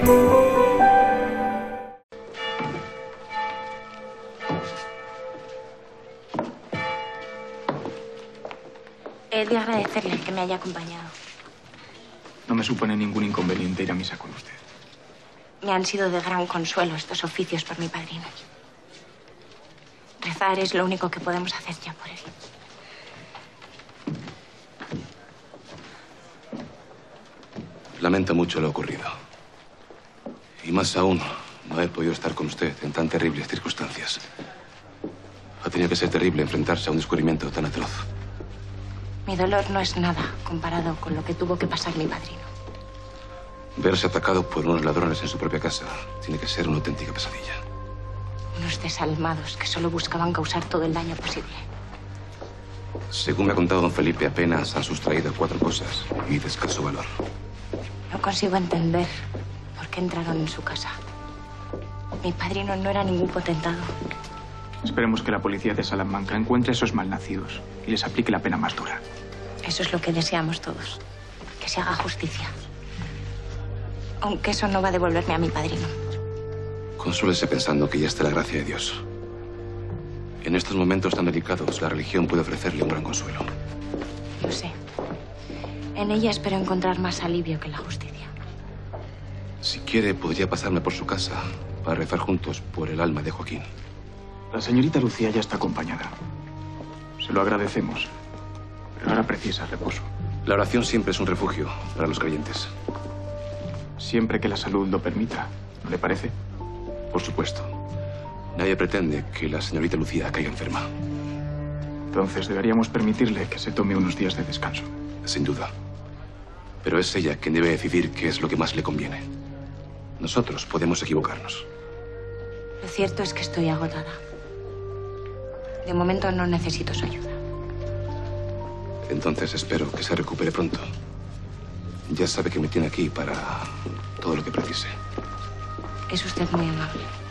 He de agradecerle que me haya acompañado. No me supone ningún inconveniente ir a misa con usted. Me han sido de gran consuelo estos oficios por mi padrino. Rezar es lo único que podemos hacer ya por él. Lamento mucho lo ocurrido. Y más aún, no he podido estar con usted en tan terribles circunstancias. Ha tenido que ser terrible enfrentarse a un descubrimiento tan atroz. Mi dolor no es nada comparado con lo que tuvo que pasar mi padrino. Verse atacado por unos ladrones en su propia casa tiene que ser una auténtica pesadilla. Unos desalmados que solo buscaban causar todo el daño posible. Según me ha contado don Felipe, apenas han sustraído 4 cosas y de escaso valor. No consigo entender por qué entraron en su casa. Mi padrino no era ningún potentado. Esperemos que la policía de Salamanca encuentre a esos malnacidos y les aplique la pena más dura. Eso es lo que deseamos todos. Que se haga justicia. Aunque eso no va a devolverme a mi padrino. Consúlese pensando que ya está la gracia de Dios. En estos momentos tan delicados, la religión puede ofrecerle un gran consuelo. Lo sé. En ella espero encontrar más alivio que la justicia. Si quiere, podría pasarme por su casa para rezar juntos por el alma de Joaquín. La señorita Lucía ya está acompañada. Se lo agradecemos. Pero ahora precisa reposo. La oración siempre es un refugio para los creyentes. Siempre que la salud lo permita, ¿no le parece? Por supuesto. Nadie pretende que la señorita Lucía caiga enferma. Entonces deberíamos permitirle que se tome unos días de descanso. Sin duda. Pero es ella quien debe decidir qué es lo que más le conviene. Nosotros podemos equivocarnos. Lo cierto es que estoy agotada. De momento no necesito su ayuda. Entonces espero que se recupere pronto. Ya sabe que me tiene aquí para todo lo que precise. Es usted muy amable.